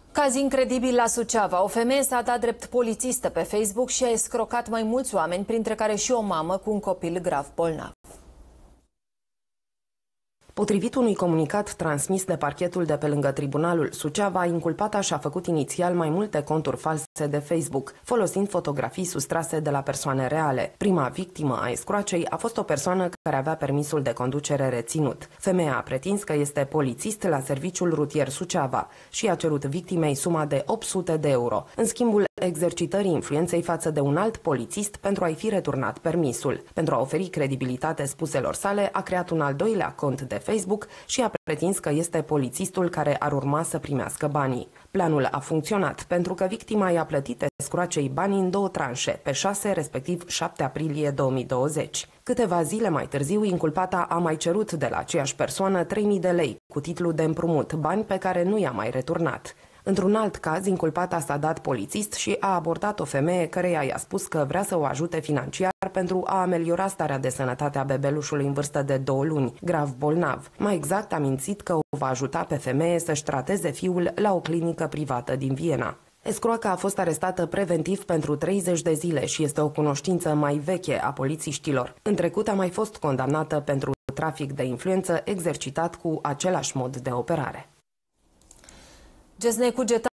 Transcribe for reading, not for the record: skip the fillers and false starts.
Caz incredibil la Suceava. O femeie s-a dat drept polițistă pe Facebook și a escrocat mai mulți oameni, printre care și o mamă cu un copil grav bolnav. Potrivit unui comunicat transmis de parchetul de pe lângă Tribunalul Suceava, inculpata și-a făcut inițial mai multe conturi false de Facebook, folosind fotografii sustrase de la persoane reale. Prima victimă a escroacei a fost o persoană care avea permisul de conducere reținut. Femeia a pretins că este polițist la Serviciul Rutier Suceava și a cerut victimei suma de 800 de euro, în schimbul exercitării influenței față de un alt polițist pentru a-i fi returnat permisul. Pentru a oferi credibilitate spuselor sale, a creat un al doilea cont de Facebook și a pretins că este polițistul care ar urma să primească banii. Planul a funcționat pentru că victima i-a plătit escroacei banii în două tranșe, pe 6, respectiv 7 aprilie 2020. Câteva zile mai târziu, inculpata a mai cerut de la aceeași persoană 3.000 de lei cu titlu de împrumut, bani pe care nu i-a mai returnat. Într-un alt caz, inculpata s-a dat polițist și a abordat o femeie căreia i-a spus că vrea să o ajute financiar pentru a ameliora starea de sănătate a bebelușului în vârstă de 2 luni, grav bolnav. Mai exact, a mințit că o va ajuta pe femeie să-și trateze fiul la o clinică privată din Viena. Escroaca a fost arestată preventiv pentru 30 de zile și este o cunoștință mai veche a polițiștilor. În trecut a mai fost condamnată pentru trafic de influență exercitat cu același mod de operare.